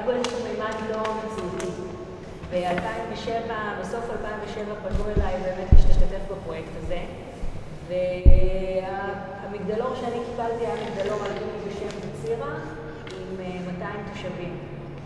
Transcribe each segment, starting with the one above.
בו איזשהו מימד לא מציאותי. ב-2007, בסוף 2007 פנו אליי באמת להשתתף בפרויקט הזה. והמגדלור שאני קיבלתי היה מגדלור על דמות בשם בצירה עם 200 תושבים.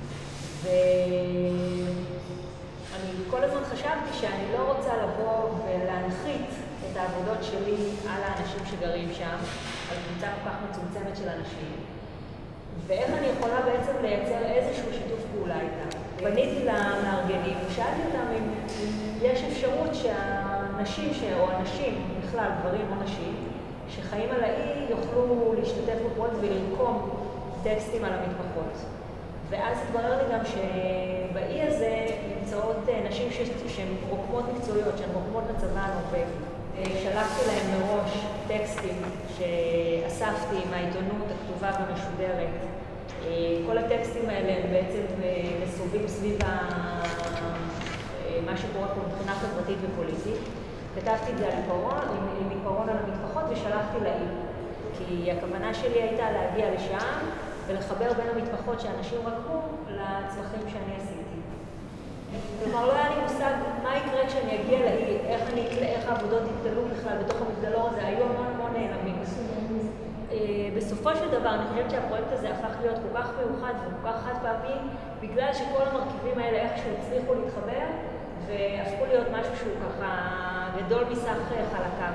ואני כל הזמן חשבתי שאני לא רוצה לבוא ולהנחית את העבודות שלי על האנשים שגרים שם, על קבוצה כל כך מצומצמת של אנשים. ואיך אני יכולה בעצם לייצר איזשהו שיתוף פעולה איתם. פניתי למארגנים ושאלתי אותם אם יש אפשרות שהאנשים, או אנשים, בכלל גברים או נשים, שחיים על האי יוכלו להשתתף בפרויקט ולרקום טקסטים על המטבחות. ואז התברר לי גם שבאי הזה נמצאות נשים שהן רוקמות מקצועיות, שהן רוקמות לצבא הנורבגי. שלחתי להם מראש טקסטים שאספתי מהעיתונות הכתובה והמשודרת. כל הטקסטים האלה הם בעצם מסובים סביב מה שקורה פה מבחינה חברתית ופוליטית. כתבתי את זה עם עיקרון על המטבחות ושלחתי לאי. כי הכוונה שלי הייתה להגיע לשם ולחבר בין המטבחות שאנשים רקמו לצרכים שאני עשיתי. כלומר, לא היה לי מושג מה יקרה כשאני אגיע לאי, איך העבודות יתגלו בכלל בתוך המגדלור הזה. היו המון נעלמים. בסופו של דבר, אני חושבת שהפרויקט הזה הפך להיות כל כך מיוחד וכל כך חד פעמי, בגלל שכל המרכיבים האלה איכשהו הצליחו להתחבר, והפכו להיות משהו שהוא ככה גדול מסך חלקיו.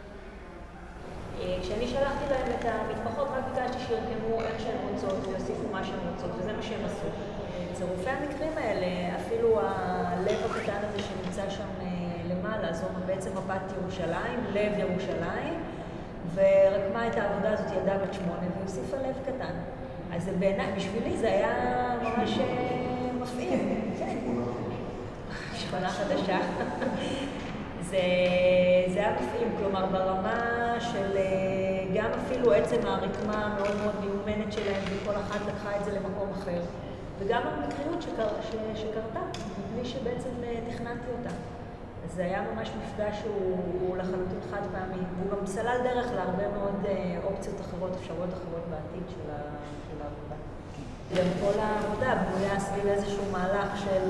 כשאני שלחתי להם את המטבחות, רק ביקשתי שירקמו איך שהן רוצות ויוסיפו מה שהן רוצות, וזה מה שהם עשו. צירופי המקרים האלה, אפילו הלב הקטן הזה שנמצא שם למעלה, זו בעצם מפת ירושלים, לב ירושלים, ורקמה את העבודה הזאת ילדה בת 8 והוסיפה לב קטן. אז בעיניי, בשבילי זה היה ממש מפעים. שכונה חדשה. זה היה מפעים, כלומר ברמה של גם אפילו עצם הרקמה המאוד מאוד מיומנת שלהם, וכל אחת לקחה את זה למקום אחר. וגם המקריות שקרתה, בלי שבעצם תכננתי אותה. אז זה היה ממש מפגש שהוא לחלוטין חד פעמי. והוא גם סלל דרך להרבה מאוד אופציות אחרות, אפשרויות אחרות בעתיד של העבודה. גם כל העבודה בנויה סביב איזשהו מהלך של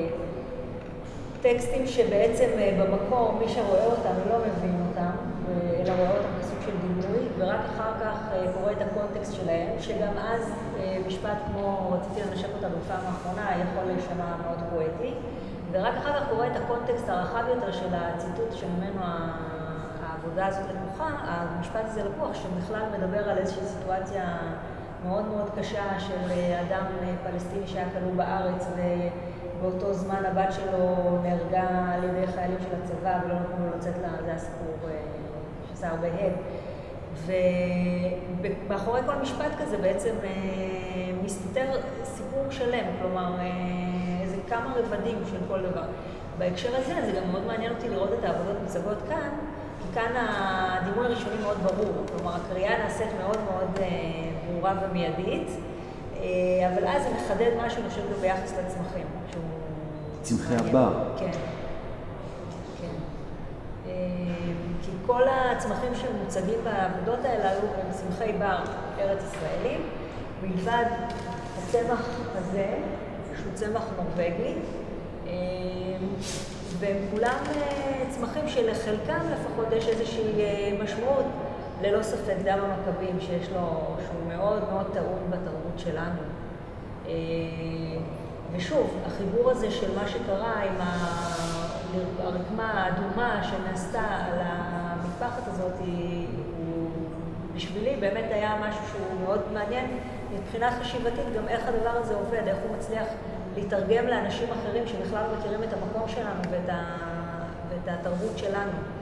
טקסטים שבעצם במקור מי שרואה אותם לא מבין אותם, אלא רואה אותם כסוג של דימוי, ורק אחר כך קורא את הקונטקסט שלהם, שגם אז משפט כמו רציתי לנשק אותה בפעם האחרונה יכול להישמע מאוד פואטי, ורק אחר כך קורא את הקונטקסט הרחב יותר של הציטוט שממנו העבודה הזאת לקוחה, המשפט הזה לקוח שבכלל מדבר על איזושהי סיטואציה מאוד מאוד קשה של אדם פלסטיני שהיה כלוא בארץ ובאותו זמן הבת שלו נהרגה על ידי חיילים של הצבא ולא נתנו לו לצאת לה, זה הסיפור שעשה הרבה הד. ומאחורי כל משפט כזה בעצם מסתתר סיפור שלם, כלומר איזה כמה רבדים של כל דבר. בהקשר הזה זה גם מאוד מעניין אותי לראות את העבודות מוצגות כאן, כי כאן הדימוי הראשוני מאוד ברור, כלומר הקריאה נעשית מאוד מאוד ברורה ומיידית, אבל אז זה מחדד משהו נושב לו ביחס לצמחים. צמחי הבר. כן. כי כל הצמחים שמוצגים בעבודות האלה הם צמחי בר ארץ ישראלים, מלבד הצמח הזה, שהוא צמח נורבגי, והם כולם צמחים שלחלקם לפחות יש איזושהי משמעות, ללא ספק דם המכבים שיש לו, שהוא מאוד מאוד טעון בתרבות שלנו. ושוב, החיבור הזה של מה שקרה עם הרקמה האדומה שנעשתה על המטפחת הזאת, הוא בשבילי באמת היה משהו שהוא מאוד מעניין מבחינה חשיבתית, גם איך הדבר הזה עובד, איך הוא מצליח להתרגם לאנשים אחרים שבכלל מכירים את המקום שלנו ואת התרבות שלנו.